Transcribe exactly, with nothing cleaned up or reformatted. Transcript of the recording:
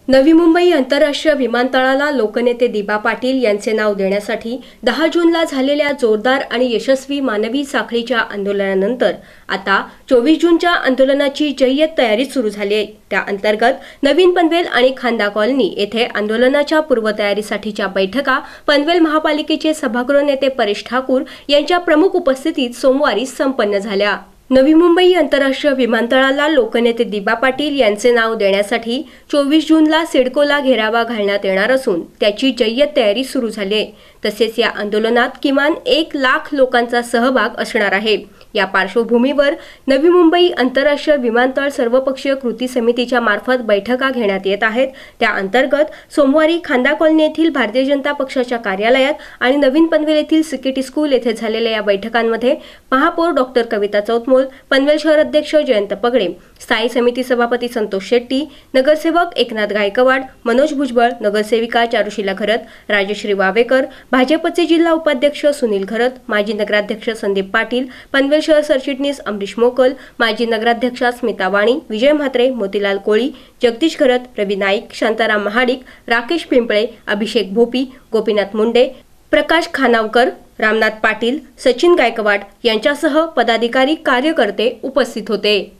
नवी मुंबई आंतरराष्ट्रीय विमानतळाला लोकनेते दिबा पाटील यांचे नाव देण्यासाठी दहा जूनला झालेल्या जोरदार आणि यशस्वी मानवी साखळीच्या आंदोलनानंतर आता चोवीस जूनच्या आंदोलनाची जय्यत तयारी सुरू झाली आहे। त्या अंतर्गत नवीन पनवेल आणि खांदा कॉलनी येथे आंदोलनाच्या पूर्वतयारीसाठीच्या बैठका पनवेल महापालिकेचे सभागृह नेते परेश ठाकूर यांच्या प्रमुख उपस्थितीत सोमवारी संपन्न झाल्या। नवी मुंबई आंतरराष्ट्रीय विमानतळाला लोकनेते दिबा पाटील यांचे नाव देण्यासाठी चोवीस जूनला सिडकोला घेरावा घालण्यात येणार असून त्याची जय्यत तयारी सुरू झाली आहे। तसेच या आंदोलनात किमान एक लाख लोकांचा सहभाग असणार आहे। या पार्श्वभूमीवर नवी मुंबई आंतरराष्ट्रीय विमानतळ सर्वपक्षीय कृती समितीच्या मार्फत बैठका घेण्यात येत आहेत। त्या अंतर्गत सोमवारी खांदा कॉलनी येथील भारतीय जनता पक्षाच्या कार्यालयात आणि नवीन पनवेल येथील सिकिटी स्कूल येथे झालेल्या या बैठकांमध्ये महापौर डॉक्टर कविता चौतमोल, पनवेल शहर अध्यक्ष जयंत पगडे, स्थायी समिती सभापती संतोष शेट्टी, नगरसेवक एकनाथ गायकवाड, मनोज भुजबळ, नगरसेविका चारुशीला घरत, राजश्री वावेकर, भाजपचे जिल्हा उपाध्यक्ष सुनील घरत, माजी नगराध्यक्ष संदीप पाटील, पनवेल शहर सरचिटणीस अमरीश मोकल, माजी नगराध्यक्षा स्मिता वाणी, विजय म्हात्रे, मोतीलाल कोळी, जगदीश घरत, रवी नाईक, शांताराम महाडिक, राकेश पिंपळे, अभिषेक भोपी, गोपीनाथ मुंडे, प्रकाश खानावकर, रामनाथ पाटील, सचिन गायकवाड यांच्यासह पदाधिकारी कार्यकर्ते उपस्थित होते।